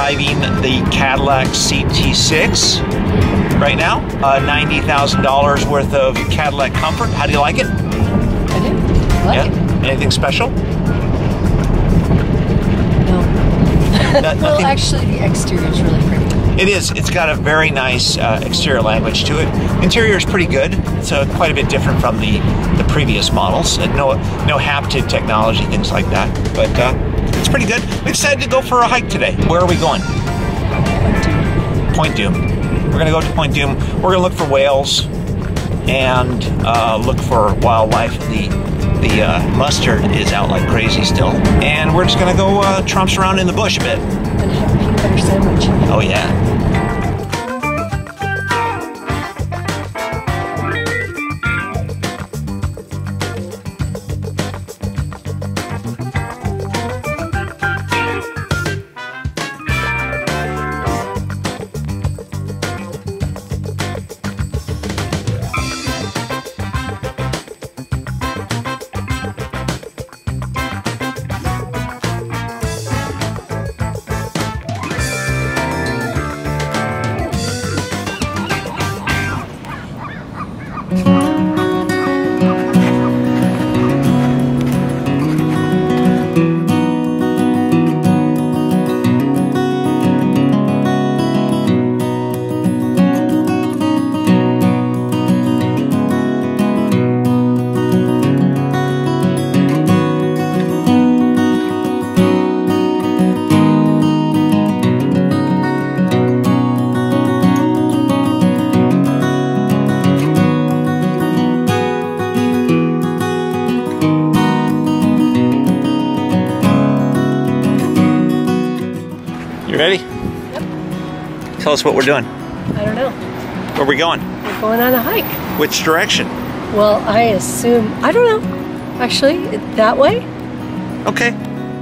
driving the Cadillac CT6 right now. $90,000 worth of Cadillac comfort. How do you like it? I do. I like it. Anything special? No. Nothing. Well, actually, the exterior is really pretty. It is. It's got a very nice exterior language to it. Interior is pretty good. It's quite a bit different from the previous models. No haptic technology, things like that. But it's pretty good. I'm excited to go for a hike today. Where are we going? Point Dume. We're going to go to Point Dume. We're going to look for whales and look for wildlife. The mustard is out like crazy still. And we're just going to go tromps around in the bush a bit. And have a peanut butter sandwich. Oh, yeah. Ready? Yep. Tell us what we're doing. I don't know. Where are we going? We're going on a hike. Which direction? Well, I assume, I don't know. Actually, that way? Okay.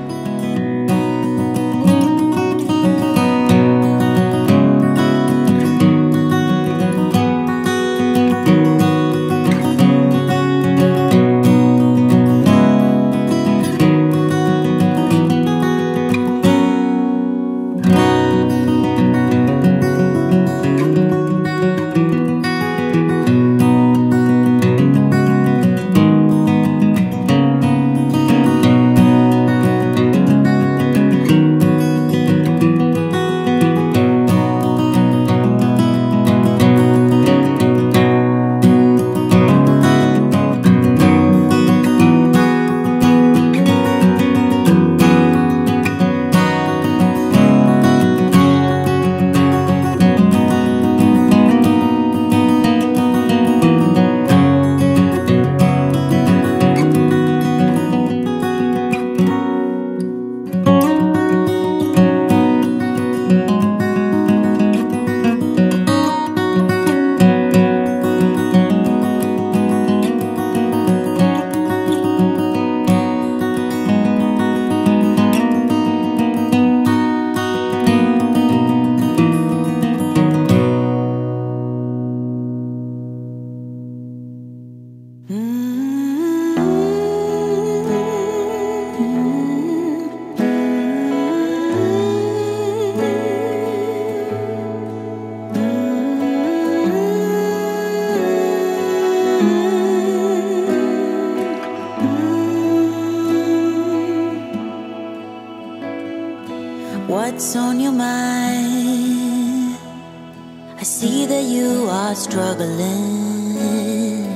What's on your mind? I see that you are struggling.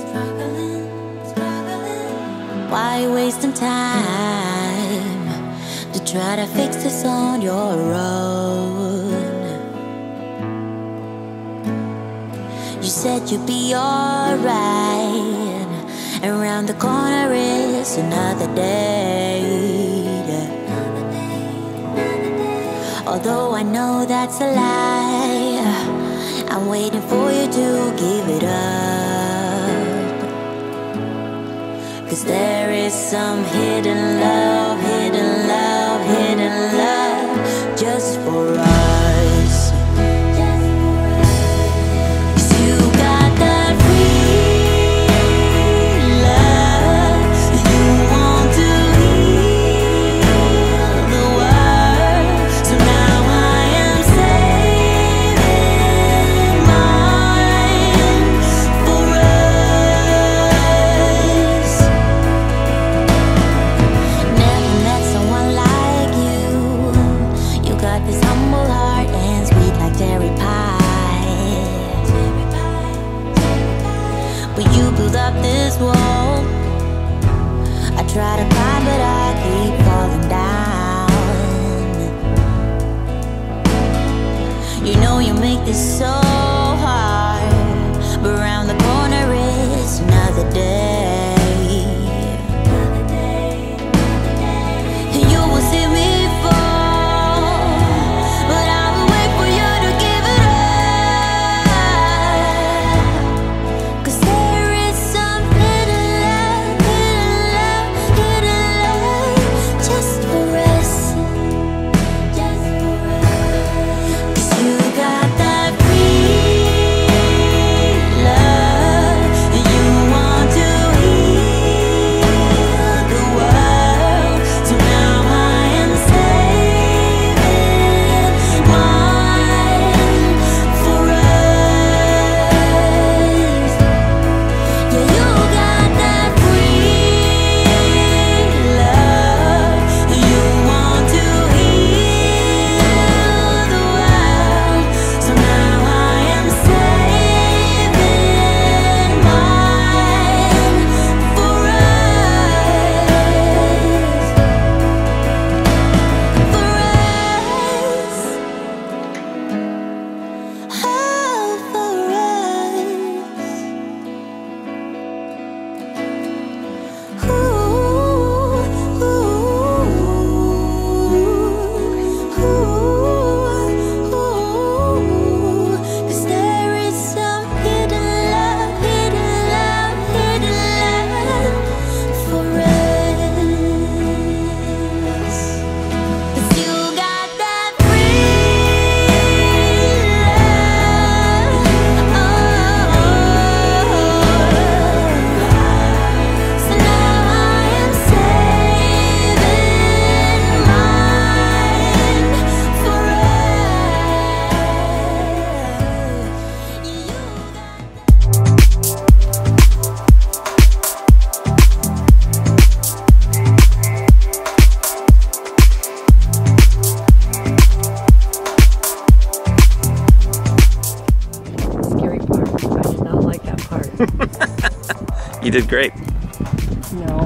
Why wasting time to try to fix this on your own? You said you'd be alright, and around the corner is another day. Although I know that's a lie, I'm waiting for you to give it up. 'Cause there is some hidden love, hidden love, hidden love just for us. 'Cause you got that free love, you want to heal the world. So now I You did great. No.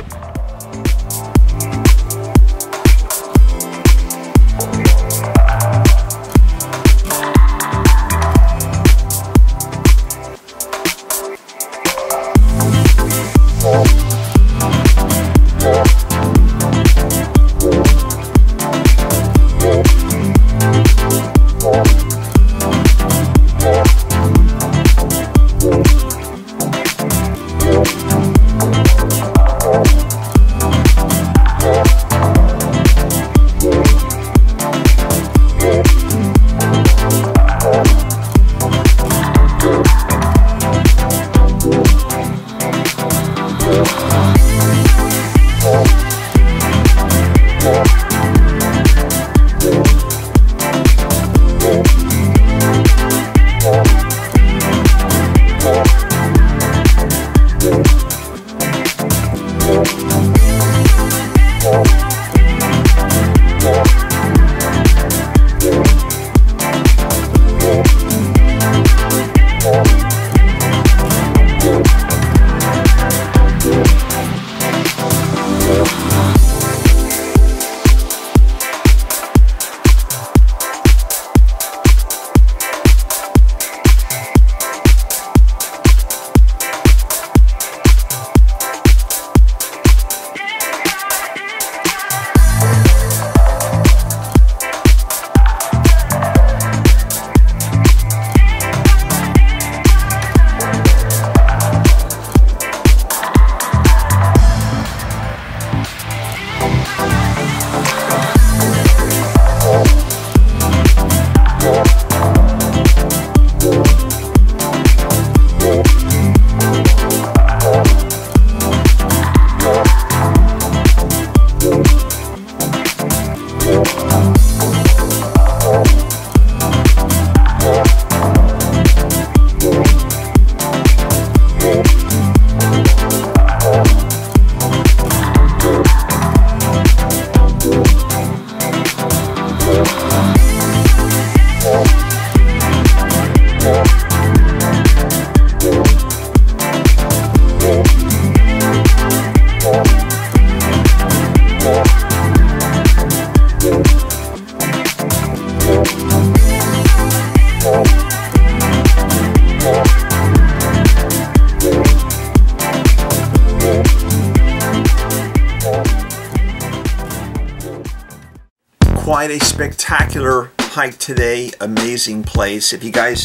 Quite a spectacular hike today, amazing place. If you guys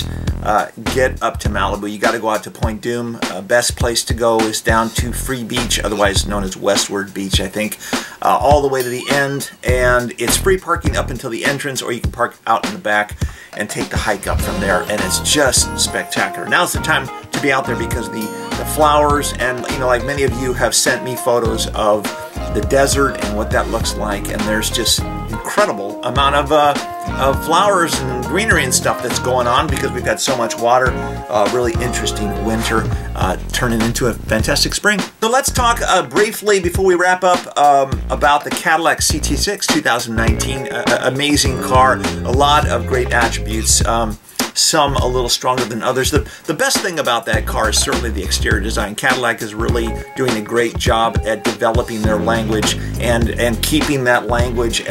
get up to Malibu, you got to go out to Point Dume. Best place to go is down to Free Beach, otherwise known as Westward Beach, I think, all the way to the end. And it's free parking up until the entrance, or you can park out in the back and take the hike up from there. And it's just spectacular. Now's the time to be out there because the flowers, and you know, like many of you have sent me photos of the desert and what that looks like, and there's just incredible amount of flowers and greenery and stuff that's going on because we've got so much water. Really interesting winter turning into a fantastic spring. So let's talk briefly before we wrap up about the Cadillac CT6 2019. Amazing car, a lot of great attributes. Some a little stronger than others. The best thing about that car is certainly the exterior design. Cadillac is really doing a great job at developing their language and keeping that language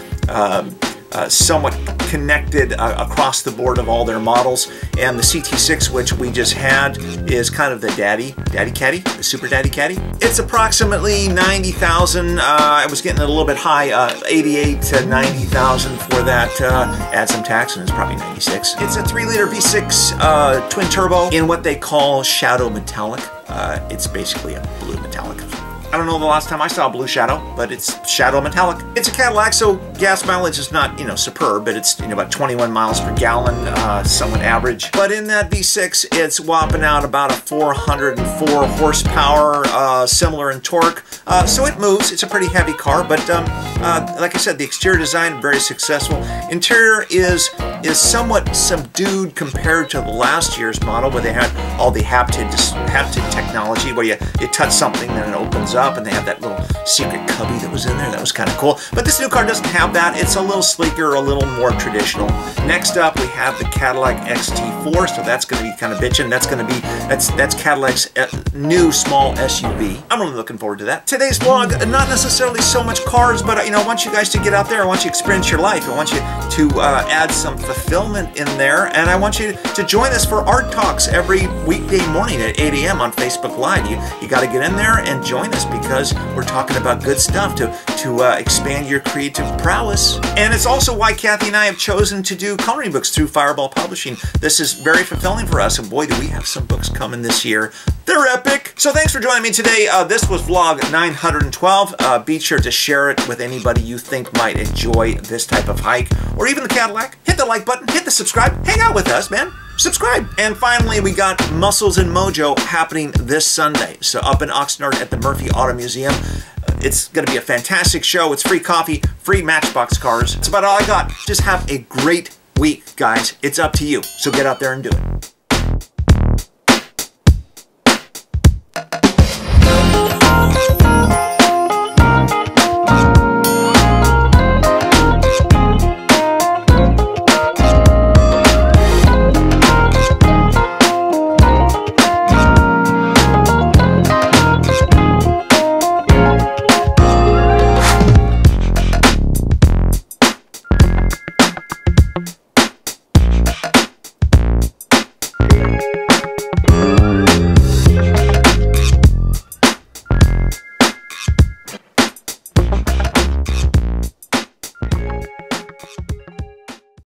somewhat connected across the board of all their models. And the CT6, which we just had, is kind of the daddy caddy, the super daddy caddy. It's approximately 90,000. I was getting a little bit high, 88 to 90,000 for that. Add some tax and it's probably 96. It's a 3-liter V6 twin turbo in what they call Shadow Metallic. It's basically a blue metallic. I don't know the last time I saw a blue Shadow, but it's Shadow Metallic. It's a Cadillac, so gas mileage is not, you know, superb, but it's, you know, about 21 miles per gallon, somewhat average. But in that V6, it's whopping out about a 404 horsepower, similar in torque. So it moves. It's a pretty heavy car, but like I said, the exterior design, very successful. Interior is somewhat subdued compared to the last year's model, where they had all the haptic technology, where you touch something, then it opens up. up, and they have that little secret cubby that was in there. That was kind of cool. But this new car doesn't have that. It's a little sleeker, a little more traditional. Next up, we have the Cadillac XT4, so that's going to be kind of bitchin'. That's Cadillac's new small SUV. I'm really looking forward to that. Today's vlog, not necessarily so much cars, but I want you guys to get out there. I want you to experience your life. I want you to add some fulfillment in there, and I want you to join us for Art Talks every weekday morning at 8 a.m. on Facebook Live. You got to get in there and join us because we're talking about good stuff to expand your creative prowess. And it's also why Kathy and I have chosen to do coloring books through Fireball Publishing. This is very fulfilling for us, and boy, do we have some books coming this year. They're epic. So thanks for joining me today. This was vlog 912. Be sure to share it with anybody you think might enjoy this type of hike, or even the Cadillac. Hit the like button, hit the subscribe, hang out with us, man. Subscribe. And finally, we got Muscles and Mojo happening this Sunday. So up in Oxnard at the Murphy Auto Museum. It's going to be a fantastic show. It's free coffee, free Matchbox cars. That's about all I got. Just have a great week, guys. It's up to you. So get out there and do it.